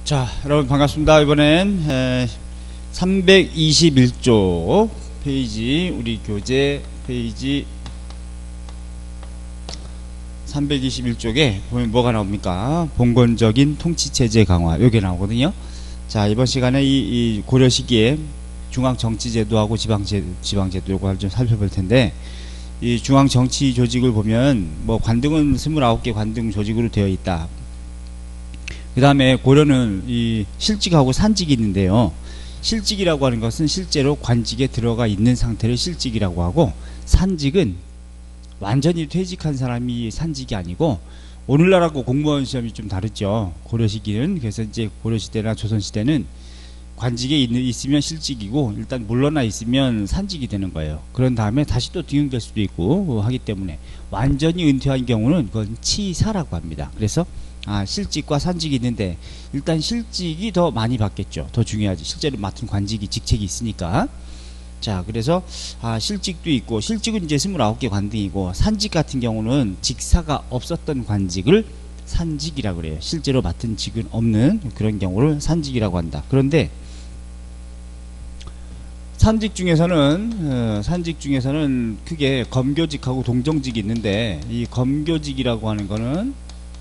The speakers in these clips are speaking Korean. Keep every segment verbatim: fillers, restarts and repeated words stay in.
자, 여러분 반갑습니다. 이번엔 에, 삼백이십일 쪽 페이지, 우리 교재 페이지 삼백이십일 쪽에 보면 뭐가 나옵니까? 봉건적인 통치체제 강화, 요게 나오거든요. 자, 이번 시간에 이, 이 고려 시기에 중앙정치제도하고 지방제, 지방제도 요거를 좀 살펴볼 텐데, 이 중앙정치 조직을 보면 뭐 관등은 스물아홉 개 관등 조직으로 되어 있다. 그 다음에 고려는 이 실직하고 산직이 있는데요. 실직이라고 하는 것은 실제로 관직에 들어가 있는 상태를 실직이라고 하고, 산직은 완전히 퇴직한 사람이 산직이 아니고, 오늘날하고 공무원 시험이 좀 다르죠. 고려 시기는. 그래서 이제 고려 시대나 조선 시대는 관직에 있는, 있으면 실직이고, 일단 물러나 있으면 산직이 되는 거예요. 그런 다음에 다시 또 등용될 수도 있고 하기 때문에, 완전히 은퇴한 경우는 그건 치사라고 합니다. 그래서 아, 실직과 산직이 있는데, 일단 실직이 더 많이 받겠죠. 더 중요하지. 실제로 맡은 관직이, 직책이 있으니까. 자, 그래서 아, 실직도 있고, 실직은 이제 스물아홉 개 관등이고, 산직 같은 경우는 직사가 없었던 관직을 산직이라고 그래요. 실제로 맡은 직은 없는 그런 경우를 산직이라고 한다. 그런데 산직 중에서는 어, 산직 중에서는 크게 검교직하고 동정직이 있는데, 이 검교직이라고 하는 거는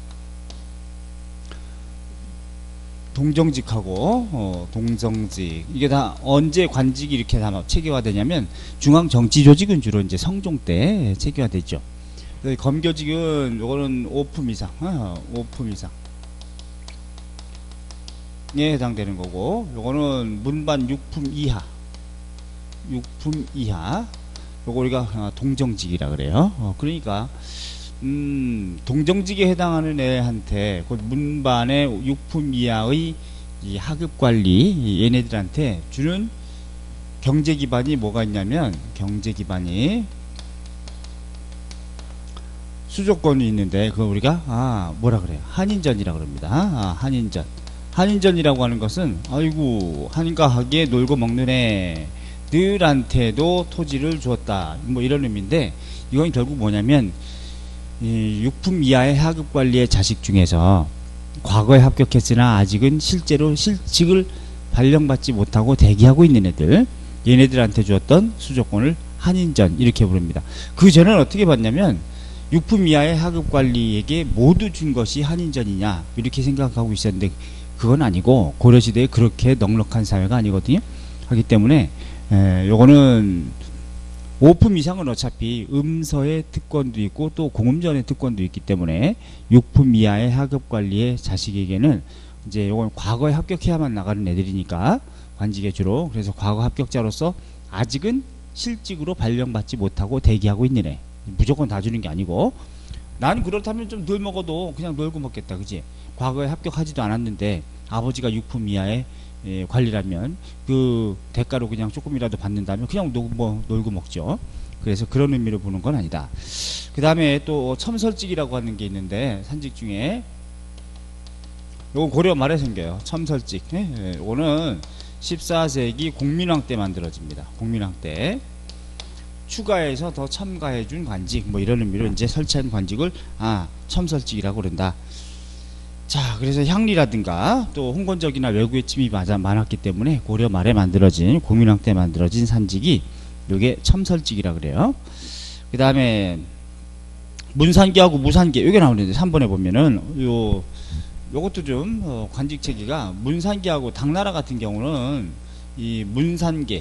동정직하고 어, 동정직, 이게 다 언제 관직이 이렇게 다 체계화되냐면, 중앙정치조직은 주로 이제 성종 때 체계화되죠. 검교직은 요거는 오 품 이상, 어, 오 품 이상에 해당되는 거고, 요거는 문반 육 품 이하, 육 품 이하, 요거 우리가 동정직이라 그래요. 어, 그러니까 음, 동정직에 해당하는 애한테, 곧 문반의 육 품 이하의 이 하급관리, 얘네들한테 주는 경제 기반이 뭐가 있냐면, 경제 기반이 수조권이 있는데, 그거 우리가 아 뭐라 그래요? 한인전이라 그럽니다. 아, 한인전. 한인전이라고 하는 것은, 아이고 한인과 하기에 놀고 먹는 애들한테도 토지를 주었다, 뭐 이런 의미인데, 이건 결국 뭐냐면, 이 육 품 이하의 하급관리의 자식 중에서 과거에 합격했으나 아직은 실제로 실직을 발령받지 못하고 대기하고 있는 애들, 얘네들한테 주었던 수조권을 한인전, 이렇게 부릅니다. 그 전에는 어떻게 봤냐면, 육 품 이하의 하급관리에게 모두 준 것이 한인전이냐, 이렇게 생각하고 있었는데, 그건 아니고, 고려시대에 그렇게 넉넉한 사회가 아니거든요. 하기 때문에 에, 요거는 오 품 이상은 어차피 음서의 특권도 있고 또 공음전의 특권도 있기 때문에, 육 품 이하의 하급관리의 자식에게는 이제 요건 과거에 합격해야만 나가는 애들이니까, 관직에 주로. 그래서 과거 합격자로서 아직은 실직으로 발령받지 못하고 대기하고 있는 애, 무조건 다 주는 게 아니고, 난 그렇다면 좀 덜 먹어도 그냥 놀고 먹겠다, 그지? 과거에 합격하지도 않았는데 아버지가 육 품 이하의 예, 관리라면 그 대가로 그냥 조금이라도 받는다면 그냥 놀고, 뭐, 놀고 먹죠. 그래서 그런 의미로 보는 건 아니다. 그 다음에 또 첨설직이라고 하는 게 있는데, 산직 중에 요거 고려 말에 생겨요. 첨설직. 예, 예, 요거는 십사 세기 공민왕 때 만들어집니다. 공민왕 때 추가해서 더 첨가해준 관직, 뭐 이런 의미로 이제 설치한 관직을 아 첨설직이라고 그런다. 자, 그래서 향리라든가 또 홍건적이나 외국의 침입이 많았기 때문에 고려 말에 만들어진, 공민왕 때 만들어진 산직이 요게 첨설직이라 그래요. 그 다음에 문산계하고 무산계, 요게 나오는데 삼 번에 보면은 요 요것도 좀 어, 관직 체계가, 문산계하고 당나라 같은 경우는 이 문산계하고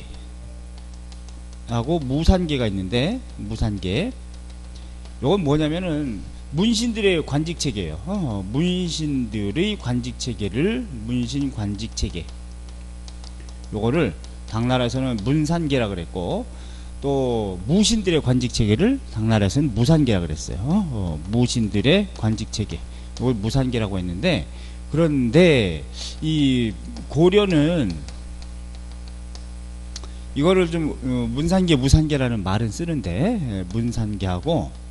무산계가 있는데, 무산계 요건 뭐냐면은 문신들의 관직 체계예요. 어, 문신들의 관직 체계를 문신 관직 체계, 요거를 당나라에서는 문산계라 그랬고, 또 무신들의 관직 체계를 당나라에서는 무산계라 그랬어요. 어, 무신들의 관직 체계, 이걸 무산계라고 했는데, 그런데 이 고려는 이거를 좀 어, 문산계 무산계라는 말은 쓰는데, 문산계하고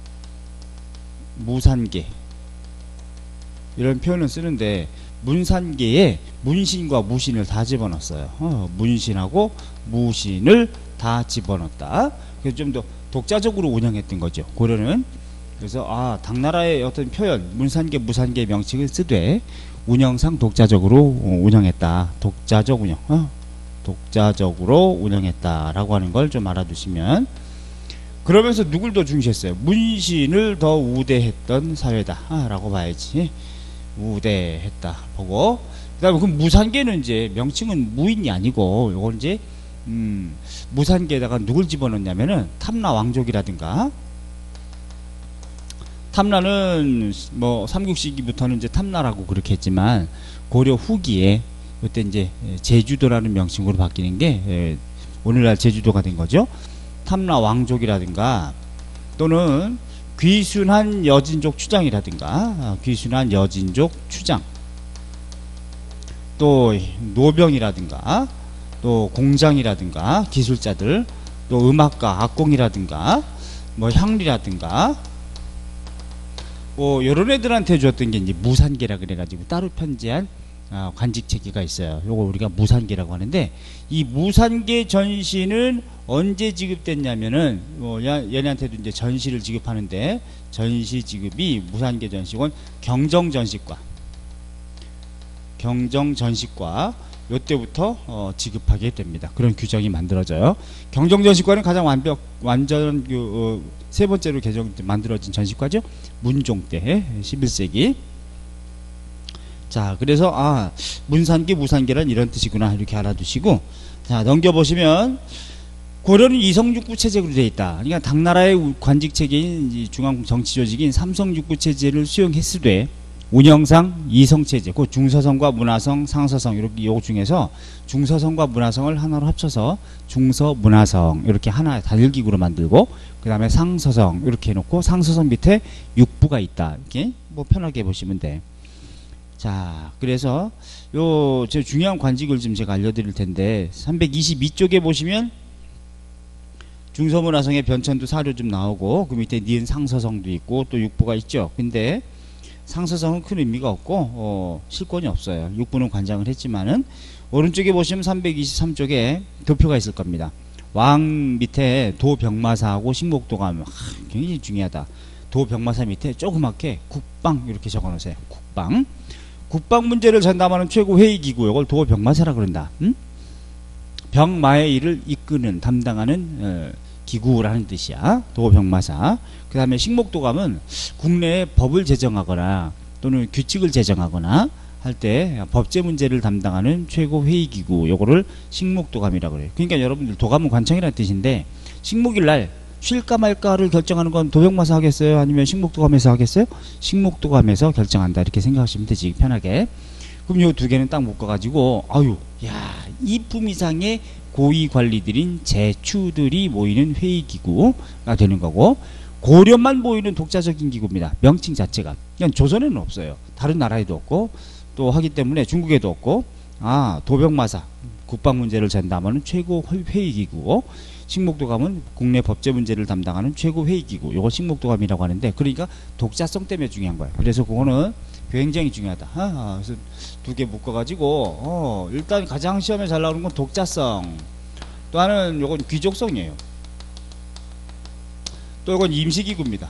무산계 이런 표현을 쓰는데, 문산계에 문신과 무신을 다 집어넣었어요. 어, 문신하고 무신을 다 집어넣었다. 그래서 좀 더 독자적으로 운영했던 거죠, 고려는. 그래서 아 당나라의 어떤 표현, 문산계 무산계 명칭을 쓰되, 운영상 독자적으로 운영했다. 독자적 운영, 어? 독자적으로 운영했다라고 하는 걸 좀 알아두시면, 그러면서 누굴 더 중시했어요? 문신을 더 우대했던 사회다 아, 라고 봐야지. 우대했다 보고, 그 다음에 그 무산계는 이제 명칭은 무인이 아니고 요걸 이제 음, 무산계에다가 누굴 집어넣냐면은 탐라 왕족이라든가, 탐라는 뭐 삼국시기부터는 이제 탐라라고 그렇게 했지만 고려 후기에 이때 이제 제주도라는 명칭으로 바뀌는 게 예, 오늘날 제주도가 된 거죠. 탐라 왕족이라든가 또는 귀순한 여진족 추장이라든가, 귀순한 여진족 추장, 또 노병이라든가, 또 공장이라든가 기술자들, 또 음악가 악공이라든가 뭐 향리라든가 뭐 요런 애들한테 줬던 게 이제 무산계라 그래가지고 따로 편제한 아, 관직 체계가 있어요. 요거 우리가 무산계라고 하는데, 이 무산계 전시는 언제 지급됐냐면은 뭐 얘네한테도 이제 전시를 지급하는데, 전시 지급이 무산계 전시건 경정전시과, 경정전시과 요때부터 어, 지급하게 됩니다. 그런 규정이 만들어져요. 경정전시과는 가장 완벽 완전 그, 어, 세 번째로 개정 만들어진 전시과죠. 문종 때 십일 세기. 자, 그래서 아, 문산계 무산계란 이런 뜻이구나 이렇게 알아두시고, 자, 넘겨보시면 고려는 이성육부 체제로 되어 있다. 그러니까 당나라의 관직 체계인 중앙 정치 조직인 삼성육부 체제를 수용했으되 운영상 이성체제, 그 중서성과 문화성, 상서성 이렇게 요 중에서 중서성과 문화성을 하나로 합쳐서 중서문화성 이렇게 하나 단일기구로 만들고, 그 다음에 상서성 이렇게 해놓고 상서성 밑에 육부가 있다. 이렇게 뭐 편하게 보시면 돼. 자, 그래서 요 제 중요한 관직을 좀 제가 알려드릴 텐데, 삼백이십이 쪽에 보시면 중서문화성의 변천도 사료 좀 나오고, 그 밑에 니은 상서성도 있고 또 육부가 있죠. 근데 상서성은 큰 의미가 없고 어, 실권이 없어요. 육부는 관장을 했지만은, 오른쪽에 보시면 삼백이십삼 쪽에 도표가 있을 겁니다. 왕 밑에 도병마사하고 식목도가 하, 굉장히 중요하다. 도병마사 밑에 조그맣게 국방 이렇게 적어 놓으세요. 국방. 국방 문제를 전담하는 최고 회의기구, 이걸 도병마사라 그런다. 응? 병마의 일을 이끄는 담당하는 어, 기구라는 뜻이야. 도병마사. 그 다음에 식목도감은 국내에 법을 제정하거나 또는 규칙을 제정하거나 할 때 법제 문제를 담당하는 최고 회의기구, 요거를 식목도감이라고 그래요. 그러니까 여러분들 도감은 관청이라는 뜻인데, 식목일날 쉴까 말까를 결정하는 건 도병마사 하겠어요? 아니면 식목도감에서 하겠어요? 식목도감에서 결정한다 이렇게 생각하시면 되지, 편하게. 그럼 요 두 개는 딱 묶어가지고, 아유, 야, 이품 이상의 고위 관리들인 제추들이 모이는 회의기구가 되는 거고, 고려만 모이는 독자적인 기구입니다. 명칭 자체가. 그냥 조선에는 없어요. 다른 나라에도 없고, 또 하기 때문에 중국에도 없고, 아, 도병마사, 국방 문제를 전담하는 최고 회의기구, 식목도감은 국내 법제 문제를 담당하는 최고 회의기구, 요거 식목도감이라고 하는데, 그러니까 독자성 때문에 중요한 거예요. 그래서 그거는 굉장히 중요하다. 아, 그래서 두 개 묶어가지고, 어, 일단 가장 시험에 잘 나오는 건 독자성. 또 하나는 요건 귀족성이에요. 또 이건 임시기구입니다.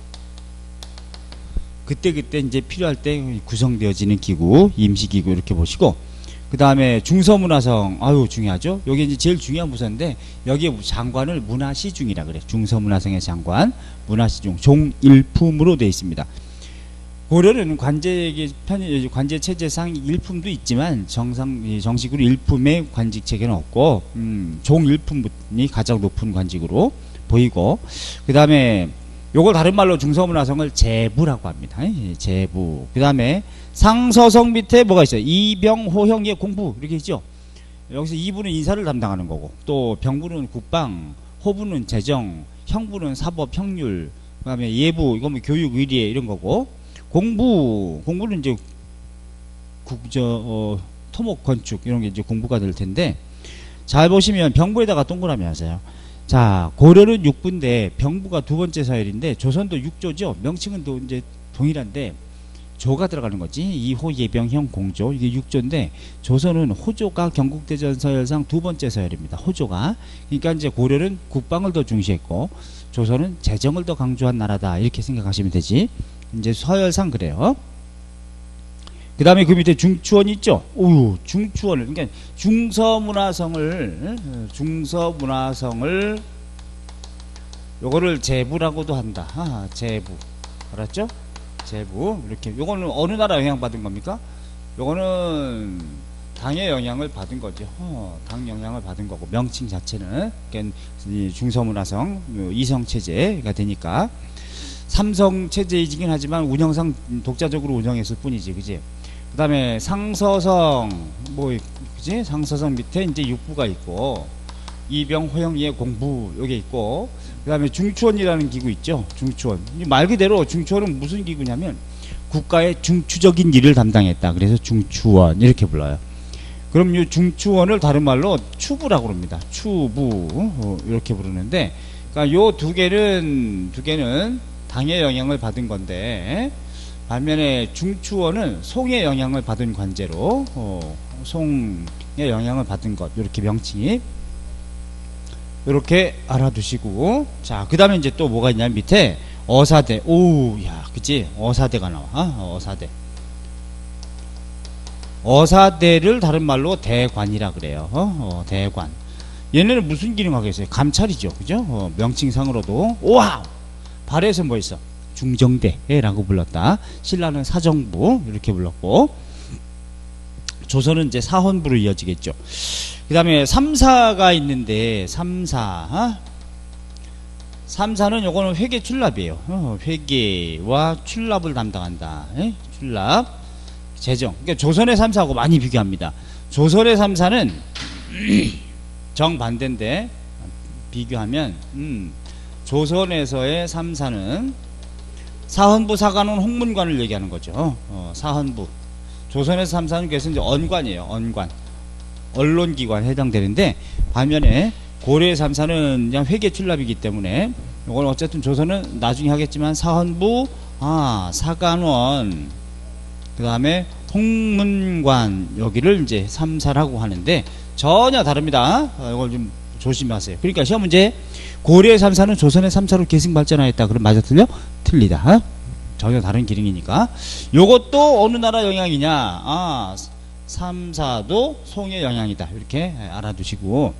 그때그때 이제 필요할 때 구성되어지는 기구, 임시기구 이렇게 보시고, 그 다음에 중서문화성, 아유, 중요하죠? 여기 이제 제일 중요한 부서인데, 여기에 장관을 문화시중이라 그래. 중서문화성의 장관, 문화시중, 종일품으로 되어 있습니다. 고려는 관제 편 관제 체제상 일품도 있지만 정상 정식으로 일품의 관직 체계는 없고, 음, 종일품이 가장 높은 관직으로 보이고, 그 다음에 요걸 다른 말로 중서문화성을 제부라고 합니다. 제부. 그 다음에 상서성 밑에 뭐가 있어요? 이병, 호형의 공부 이렇게 있죠. 여기서 이부는 인사를 담당하는 거고, 또 병부는 국방, 호부는 재정, 형부는 사법, 형률, 그 다음에 예부, 이거 뭐 교육, 의례 이런 거고, 공부, 공부는 이제 국저 어, 토목, 건축 이런 게 이제 공부가 될 텐데, 잘 보시면 병부에다가 동그라미 하세요. 자, 고려는 육부인데 병부가 두 번째 서열인데, 조선도 육조죠. 명칭은 또 이제 동일한데 조가 들어가는 거지. 이호, 예병, 형, 공조, 이게 육조인데, 조선은 호조가 경국대전 서열상 두 번째 서열입니다. 호조가. 그러니까 이제 고려는 국방을 더 중시했고, 조선은 재정을 더 강조한 나라다 이렇게 생각하시면 되지. 이제 서열상 그래요. 그 그 다음에 그 밑에 중추원이 있죠. 오, 중추원을, 그러니까 중서문화성을, 중서문화성을, 요거를 제부라고도 한다. 아, 제부. 알았죠? 제부. 이렇게. 요거는 어느 나라 영향받은 겁니까? 요거는 당의 영향을 받은 거죠. 어, 당 영향을 받은 거고, 명칭 자체는. 그러니까 중서문화성, 이성체제가 되니까. 삼성체제이긴 하지만 운영상 독자적으로 운영했을 뿐이지, 그지? 그 다음에 상서성, 뭐, 그지? 상서성 밑에 이제 육부가 있고, 이병, 호영이의 공부, 요게 있고, 그 다음에 중추원이라는 기구 있죠? 중추원. 말 그대로 중추원은 무슨 기구냐면, 국가의 중추적인 일을 담당했다. 그래서 중추원, 이렇게 불러요. 그럼 이 중추원을 다른 말로 추부라고 합니다. 추부, 어, 이렇게 부르는데, 그러니까 요 두 개는, 두 개는 당의 영향을 받은 건데, 반면에 중추원은 송의 영향을 받은 관제로 어, 송의 영향을 받은 것, 이렇게 명칭이 이렇게 알아두시고, 자, 그 다음에 이제 또 뭐가 있냐면 밑에 어사대. 오우, 야, 그치? 어사대가 나와. 어? 어사대. 어사대를 다른 말로 대관이라 그래요. 어? 어, 대관. 얘네는 무슨 기능 하겠어요? 감찰이죠. 그죠? 어, 명칭상으로도. 와우! 발에서 뭐 있어? 중정대라고 불렀다. 신라는 사정부 이렇게 불렀고, 조선은 이제 사헌부로 이어지겠죠. 그 다음에 삼사가 있는데, 삼사. 어? 삼사는 요거는 회계 출납이에요. 어, 회계와 출납을 담당한다. 에? 출납, 재정. 그러니까 조선의 삼사하고 많이 비교합니다. 조선의 삼사는 정반대인데, 비교하면, 음, 조선에서의 삼사는 사헌부, 사관원, 홍문관을 얘기하는 거죠. 어, 사헌부. 조선에서 삼사는 그래서 이제 언관이에요. 언관. 언론기관에 해당되는데, 반면에 고려의 삼사는 그냥 회계 출납이기 때문에, 이건 어쨌든 조선은 나중에 하겠지만 사헌부, 아, 사관원, 그 다음에 홍문관, 여기를 이제 삼사라고 하는데, 전혀 다릅니다. 어, 이걸 좀 조심하세요. 그러니까 시험 문제, 고려의 삼사는 조선의 삼사로 계승 발전하였다. 그럼 맞아, 틀려? 틀리다. 전혀 다른 기능이니까. 요것도 어느 나라 영향이냐? 아, 삼사도 송의 영향이다. 이렇게 알아두시고.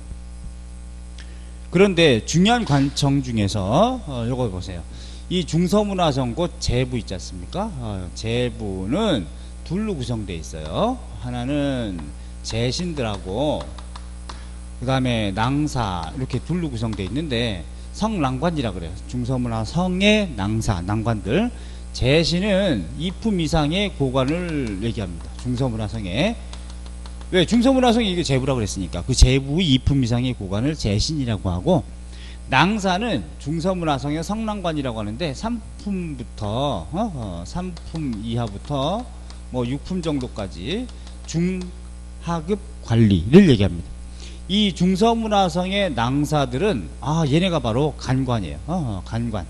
그런데 중요한 관청 중에서 어, 요거 보세요. 이 중서문화성 곧 제부 있지 않습니까? 어, 제부는 둘로 구성되어 있어요. 하나는 제신들하고, 그 다음에 낭사, 이렇게 둘로 구성되어 있는데, 성낭관이라 그래요. 중서문화 성의 낭사, 낭관들. 제신은 이품 이상의 고관을 얘기합니다. 중서문화성에. 왜? 중서문화성이 이게 제부라고 그랬으니까. 그 제부의 이품 이상의 고관을 제신이라고 하고, 낭사는 중서문화성의 성낭관이라고 하는데, 삼 품부터, 어? 어, 삼 품 이하부터, 뭐, 육 품 정도까지 중하급 관리를 얘기합니다. 이 중서문화성의 낭사들은, 아, 얘네가 바로 간관이에요. 어, 간관.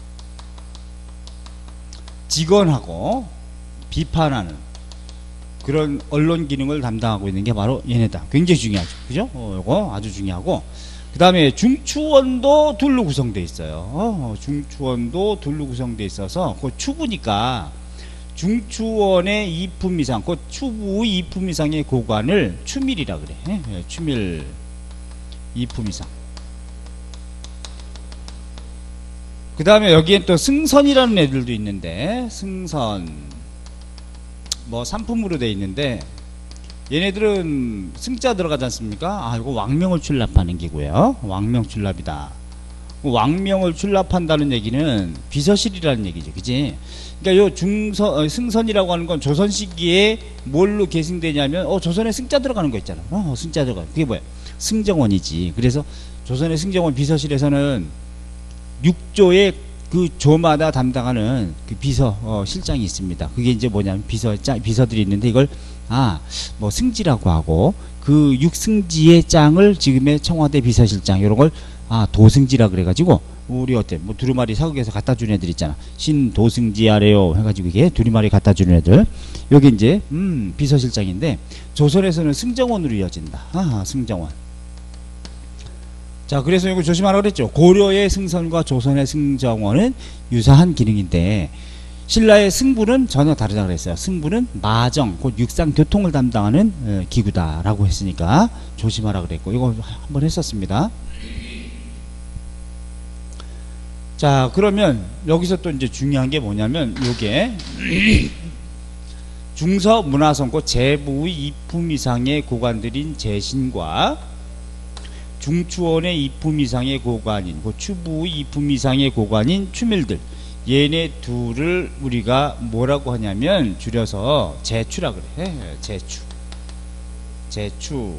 직언하고 비판하는 그런 언론 기능을 담당하고 있는 게 바로 얘네다. 굉장히 중요하죠. 그죠? 어, 이거 아주 중요하고. 그 다음에 중추원도 둘로 구성되어 있어요. 어, 중추원도 둘로 구성되어 있어서, 그 추부니까 중추원의 이 품 이상, 그 추부의 이 품 이상의 고관을 추밀이라 그래. 예? 추밀 이 품 이상. 그 다음에 여기엔 또 승선이라는 애들도 있는데, 승선 뭐 삼 품으로 되어 있는데, 얘네들은 승자 들어가지 않습니까? 아, 이거 왕명을 출납하는 기구예요. 왕명 출납이다. 왕명을 출납한다는 얘기는 비서실이라는 얘기죠. 그지? 그러니까 요 중서, 어, 승선이라고 하는 건 조선 시기에 뭘로 계승되냐면, 어, 조선에 승자 들어가는 거 있잖아. 어, 승자 들어가. 그게 뭐야? 승정원이지. 그래서 조선의 승정원 비서실에서는 육 조의 그 조마다 담당하는 그 비서, 어, 실장이 있습니다. 그게 이제 뭐냐면 비서, 짱, 비서들이 있는데, 이걸, 아, 뭐 승지라고 하고, 그 육승지의 짱을 지금의 청와대 비서실장, 요런 걸, 아, 도승지라 그래가지고, 우리 어때? 뭐 두루마리 사극에서 갖다 주는 애들 있잖아. 신도승지 아래요 해가지고 이게 두루마리 갖다 주는 애들. 여기 이제 음 비서실장인데, 조선에서는 승정원으로 이어진다. 아, 승정원. 자, 그래서 이거 조심하라고 그랬죠. 고려의 승선과 조선의 승정원은 유사한 기능인데, 신라의 승부는 전혀 다르다 그랬어요. 승부는 마정, 곧 육상 교통을 담당하는 에, 기구다라고 했으니까 조심하라 그랬고, 이거 한번 했었습니다. 자, 그러면 여기서 또 이제 중요한 게 뭐냐면 요게 중서 문화성, 곧 제부의 이품 이상의 고관들인 제신과 중추원의 이품 이상의 고관인, 곧 추부의 이품 이상의 고관인 추밀들, 얘네 둘을 우리가 뭐라고 하냐면 줄여서 제추라 그래. 제추, 제추,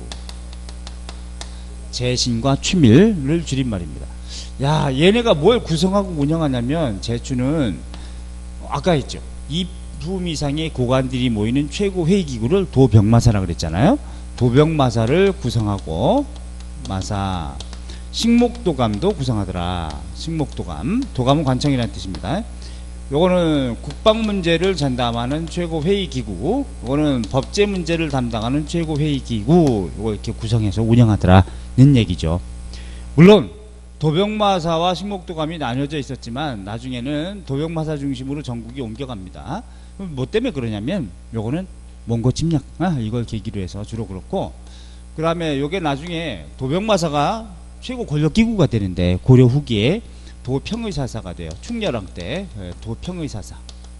제신과 추밀을 줄임말입니다. 야, 얘네가 뭘 구성하고 운영하냐면, 제추는 아까 했죠. 이품 이상의 고관들이 모이는 최고 회의기구를 도병마사라 그랬잖아요. 도병마사를 구성하고, 마사, 식목도감도 구성하더라. 식목도감, 도감은 관청이라는 뜻입니다. 요거는 국방 문제를 전담하는 최고 회의기구, 요거는 법제 문제를 담당하는 최고 회의기구, 요거 이렇게 구성해서 운영하더라는 얘기죠. 물론 도병마사와 식목도감이 나뉘어져 있었지만 나중에는 도병마사 중심으로 전국이 옮겨갑니다. 뭐 때문에 그러냐면 요거는 몽고 침략, 아, 이걸 계기로 해서 주로 그렇고, 그 다음에 요게 나중에 도병마사가 최고 권력기구가 되는데 고려 후기에 도평의사사가 돼요. 충렬왕 때 도평의사사.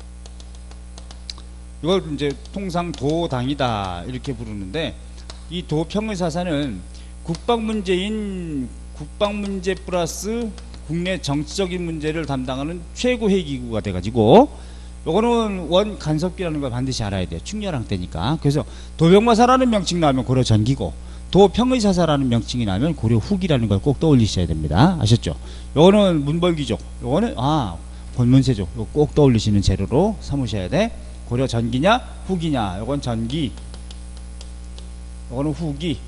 이걸 이제 통상 도당이다 이렇게 부르는데, 이 도평의사사는 국방 문제인 국방 문제 플러스 국내 정치적인 문제를 담당하는 최고 회의기구가 돼가지고, 요거는 원 간섭기라는 걸 반드시 알아야 돼요. 충렬왕 때니까. 그래서 도병마사라는 명칭 나오면 고려 전기고, 도평의사사라는 명칭이 나오면 고려 후기라는 걸 꼭 떠올리셔야 됩니다. 아셨죠? 요거는 문벌귀족, 요거는 아 권문세족, 요거 꼭 떠올리시는 재료로 삼으셔야 돼. 고려 전기냐 후기냐, 요건 전기, 요거는 후기.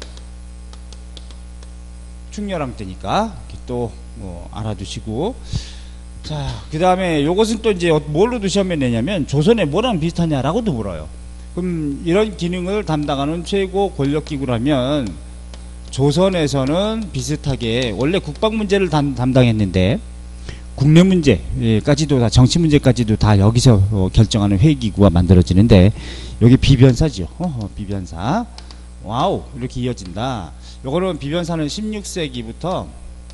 충렬왕 때니까 또 뭐 알아두시고. 자, 그 다음에 요것은 또 이제 뭘로 시험에 내냐면 조선에 뭐랑 비슷하냐라고도 물어요. 그럼 이런 기능을 담당하는 최고 권력기구라면 조선에서는 비슷하게 원래 국방 문제를 담, 담당했는데 국내 문제까지도 다, 정치 문제까지도 다 여기서 어, 결정하는 회의기구가 만들어지는데, 여기 비변사죠. 어, 비변사. 와우, 이렇게 이어진다. 요거는 비변사는 십육 세기부터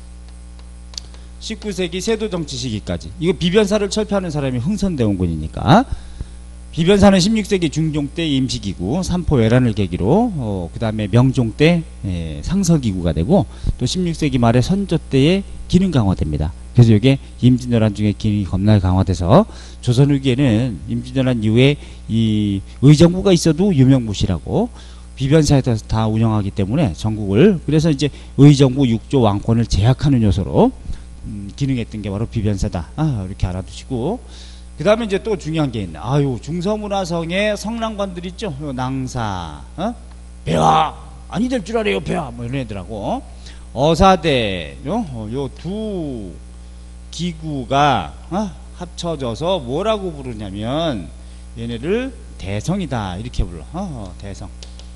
십구 세기 세도정치 시기까지, 이거 비변사를 철폐하는 사람이 흥선대원군이니까, 비변사는 십육 세기 중종 때 임시기구, 삼포 외란을 계기로 어, 그 다음에 명종 때 예, 상설기구가 되고, 또 십육 세기 말에 선조 때에 기능 강화됩니다. 그래서 이게 임진왜란 중에 기능이 겁나게 강화돼서 조선 후기에는 임진왜란 이후에 이 의정부가 있어도 유명무실하고 비변사에서 다 운영하기 때문에 전국을, 그래서 이제 의정부 육조 왕권을 제약하는 요소로 음, 기능했던 게 바로 비변사다. 아, 이렇게 알아두시고, 그 다음에 이제 또 중요한 게 있네. 아유, 중서문화성의 성랑관들 있죠? 요 낭사, 어? 배화 아니 될 줄 알아요, 배화, 뭐 이런 애들하고 어사대, 요 두 기구가 어? 합쳐져서 뭐라고 부르냐면 얘네를 대성이다 이렇게 불러. 어, 대성.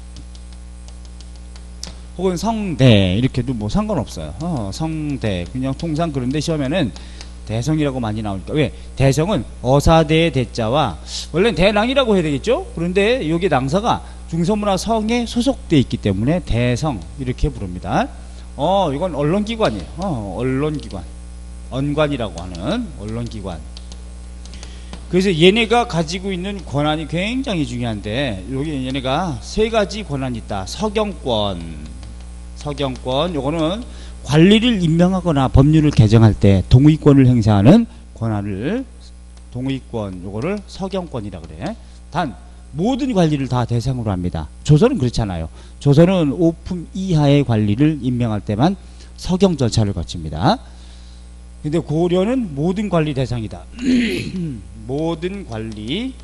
혹은 성대 이렇게도 뭐 상관없어요. 어, 성대, 그냥 통상 그런데 시험에는 대성이라고 많이 나오니까. 왜? 대성은 어사대의 대자와 원래는 대랑이라고 해야 되겠죠? 그런데 여기 낭사가 중서문화 성에 소속되어 있기 때문에 대성 이렇게 부릅니다. 어, 이건 언론기관이에요. 어, 언론기관, 언관이라고 하는 언론기관. 그래서 얘네가 가지고 있는 권한이 굉장히 중요한데, 여기 얘네가 세 가지 권한이 있다. 서경권, 서경권, 요거는 관리를 임명하거나 법률을 개정할 때 동의권을 행사하는 권한을, 동의권, 요거를 서경권이라 그래. 단 모든 관리를 다 대상으로 합니다. 조선은 그렇잖아요. 조선은 오품 이하의 관리를 임명할 때만 서경 절차를 거칩니다. 근데 고려는 모든 관리 대상이다. 모든 관리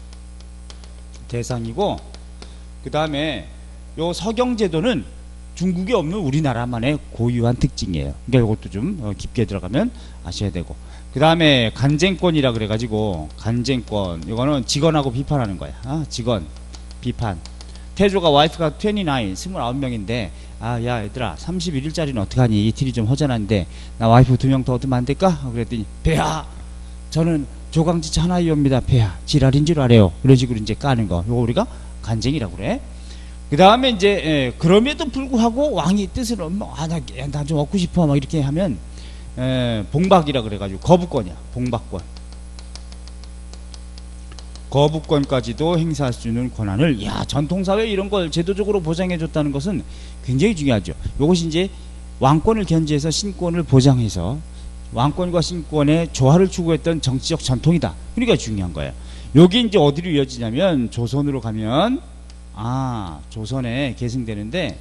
대상이고, 그 다음에 요 서경제도는 중국에 없는 우리나라만의 고유한 특징이에요. 그러니까 이것도 좀 어, 깊게 들어가면 아셔야 되고, 그 다음에 간쟁권이라 그래가지고, 간쟁권 이거는 직원하고 비판하는 거야. 아, 직원 비판. 태조가 와이프가 이십구, 스물아홉 명인데 아, 야 얘들아 삼십일 일짜리는 어떡하니, 이틀이 좀 허전한데 나 와이프 두 명 더 얻으면 안 될까? 그랬더니 배야, 저는 조강지차 하나이옵니다. 폐하 지랄인 줄 알아요. 이런 식으로 이제 까는 거. 요거 우리가 간쟁이라고 그래. 그 다음에 이제 예, 그럼에도 불구하고 왕이 뜻을 아나 좀 얻고 싶어 막 이렇게 하면 예, 봉박이라 그래가지고 거부권이야. 봉박권. 거부권까지도 행사할 수 있는 권한을, 야, 전통사회 이런 걸 제도적으로 보장해줬다는 것은 굉장히 중요하죠. 이것이 이제 왕권을 견제해서 신권을 보장해서 왕권과 신권의 조화를 추구했던 정치적 전통이다. 그러니까 중요한 거예요. 여기 이제 어디로 이어지냐면 조선으로 가면, 아, 조선에 계승되는데,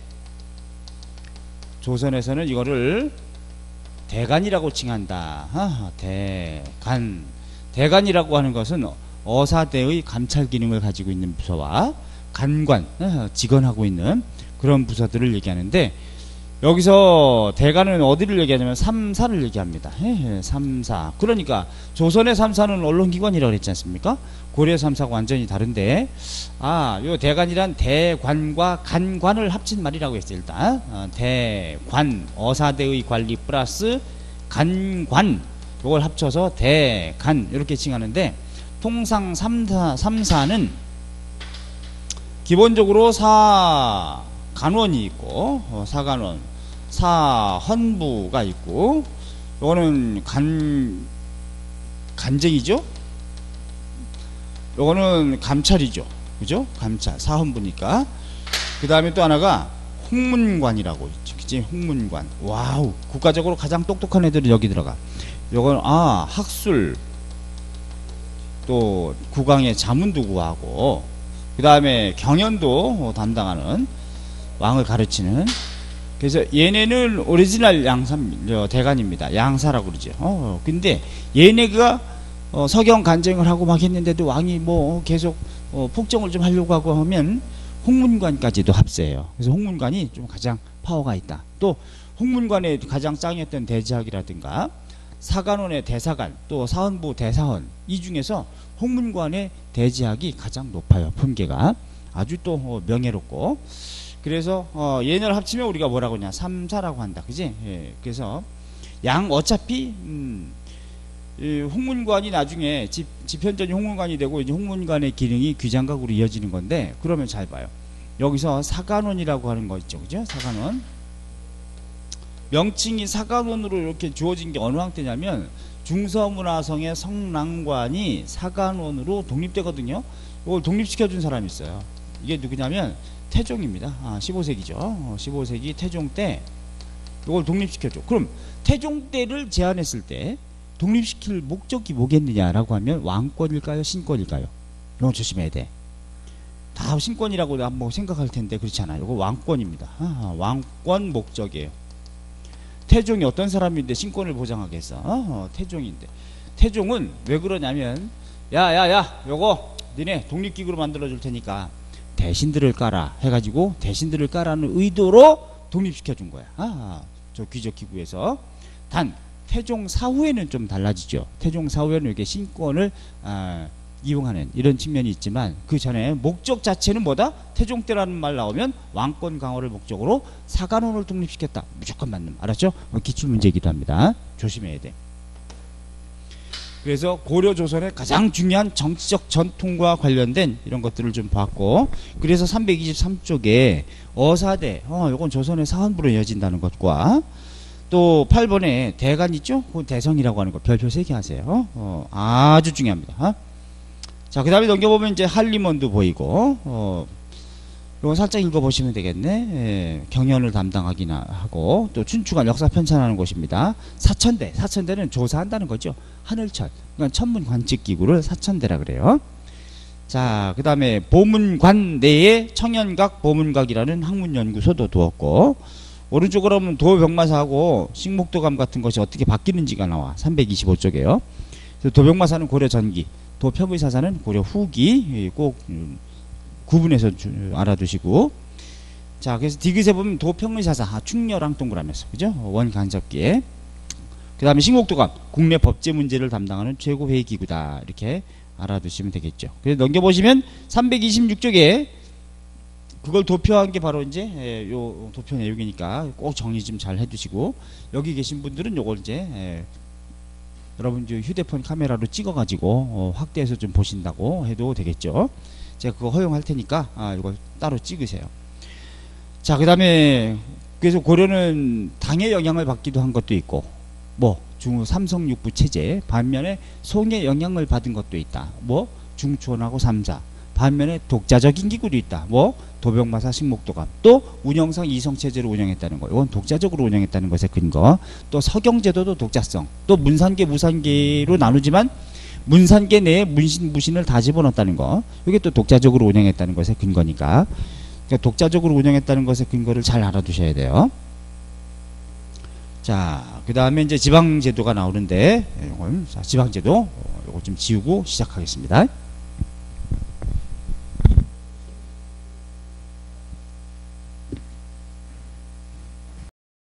조선에서는 이거를 대간이라고 칭한다. 아, 대간. 대간이라고 하는 것은 어사대의 감찰 기능을 가지고 있는 부서와 간관, 직언하고 있는 그런 부서들을 얘기하는데, 여기서 대간은 어디를 얘기하냐면 삼사를 얘기합니다. 삼사. 그러니까 조선의 삼사는 언론기관이라고 그랬지 않습니까? 고려 삼사가 완전히 다른데, 아, 요 대간이란 대관과 간관을 합친 말이라고 했어요. 일단 어, 대관, 어사대의 관리 플러스 간관, 요걸 합쳐서 대간 이렇게 칭하는데, 통상 삼사, 삼사는 기본적으로 사간원이 있고, 어, 사간원, 사헌부가 있고, 요거는 간, 간쟁이죠? 요거는 감찰이죠. 그죠? 감찰, 사헌부니까. 그 다음에 또 하나가 홍문관이라고 있죠. 그치? 홍문관. 와우. 국가적으로 가장 똑똑한 애들은 여기 들어가. 요건, 아, 학술, 또 국왕의 자문도 구하고, 그 다음에 경연도 담당하는, 왕을 가르치는. 그래서 얘네는 오리지널 양사 대간입니다. 양사라고 그러죠. 어, 근데 얘네가 어, 서경 간쟁을 하고 막 했는데도 왕이 뭐 계속 어, 폭정을 좀 하려고 하고 하면 홍문관까지도 합세해요. 그래서 홍문관이 좀 가장 파워가 있다. 또 홍문관의 가장 짱이었던 대지학이라든가 사간원의 대사관, 또 사헌부 대사헌, 이 중에서 홍문관의 대지학이 가장 높아요. 품계가 아주 또 어, 명예롭고. 그래서 어, 얘네를 합치면 우리가 뭐라고 하냐, 삼사라고 한다. 그지? 예, 그래서 양 어차피 음, 이 홍문관이 나중에 집, 집현전이 홍문관이 되고 이제 홍문관의 기능이 귀장각으로 이어지는 건데, 그러면 잘 봐요. 여기서 사간원이라고 하는 거 있죠. 그죠? 사간원. 명칭이 사간원으로 이렇게 주어진 게 어느 왕때냐면 중서문화성의 성랑관이 사간원으로 독립되거든요. 이걸 독립시켜준 사람이 있어요. 이게 누구냐면 태종입니다. 아, 십오 세기죠. 어, 십오 세기 태종 때 이걸 독립시켜줘. 그럼 태종 때를 제안했을 때 독립시킬 목적이 뭐겠느냐라고 하면 왕권일까요? 신권일까요? 이건 조심해야 돼. 다 신권이라고 한번 생각할 텐데 그렇지 않아요. 이거 왕권입니다. 아, 왕권 목적이에요. 태종이 어떤 사람인데 신권을 보장하겠어? 어, 태종인데. 태종은 왜 그러냐면, 야야야 요거 니네 독립기구로 만들어 줄 테니까 대신들을 까라 해가지고 대신들을 까라는 의도로 독립시켜 준 거야. 아, 저 귀족기구에서. 단 태종 사후에는 좀 달라지죠. 태종 사후에는 이렇게 신권을 아, 이용하는 이런 측면이 있지만, 그 전에 목적 자체는 뭐다? 태종 때라는 말 나오면 왕권 강화를 목적으로 사간원을 독립시켰다. 무조건 맞는. 알았죠? 기출문제이기도 합니다. 조심해야 돼. 그래서 고려 조선의 가장 중요한 정치적 전통과 관련된 이런 것들을 좀 봤고, 그래서 삼백이십삼 쪽에 어사대, 어, 요건 조선의 사헌부로 이어진다는 것과, 또 팔 번에 대간 있죠? 그 대성이라고 하는 거 별표 세 개 하세요. 어, 아주 중요합니다. 어? 자, 그 다음에 넘겨보면 이제 한림원도 보이고, 어, 요거 살짝 읽어보시면 되겠네. 예, 경연을 담당하기나 하고, 또 춘추관 역사 편찬하는 곳입니다. 사천대, 사천대는 조사한다는 거죠. 하늘천, 그러니까 천문 관측기구를 사천대라 그래요. 자, 그 다음에 보문관 내에 청년각 보문각이라는 학문연구소도 두었고, 오른쪽으로 보면 도병마사하고 식목도감 같은 것이 어떻게 바뀌는지가 나와. 삼백이십오 쪽에요. 도병마사는 고려 전기, 도평의사사는 고려 후기, 꼭 구분해서 알아두시고. 자, 그래서 디귿에 보면 도평의사사, 아, 충렬왕 동그라면서, 그죠? 원간접기에. 그 다음에 식목도감, 국내 법제 문제를 담당하는 최고회의기구다. 이렇게 알아두시면 되겠죠. 그래서 넘겨보시면 삼백이십육 쪽에 그걸 도표한 게 바로 이제 예, 요 도표 내용이니까 꼭 정리 좀 잘 해두시고, 여기 계신 분들은 요걸 이제 예, 여러분 저 휴대폰 카메라로 찍어가지고 어, 확대해서 좀 보신다고 해도 되겠죠. 제가 그거 허용할 테니까 아, 이거 따로 찍으세요. 자, 그 다음에 그래서 고려는 당의 영향을 받기도 한 것도 있고, 뭐 중 삼성육부 체제, 반면에 송의 영향을 받은 것도 있다. 뭐 중추원하고 삼사. 반면에 독자적인 기구도 있다. 뭐 도병마사 식목도감. 또 운영상 이성체제로 운영했다는 거. 이건 독자적으로 운영했다는 것의 근거. 또 서경제도도 독자성. 또 문산계 무산계로 나누지만 문산계 내에 문신 무신을 다 집어넣었다는 거. 이게 또 독자적으로 운영했다는 것의 근거니까. 그러니까 독자적으로 운영했다는 것의 근거를 잘 알아두셔야 돼요. 자, 그 다음에 이제 지방제도가 나오는데, 이걸, 자, 지방제도, 이거 좀 지우고 시작하겠습니다.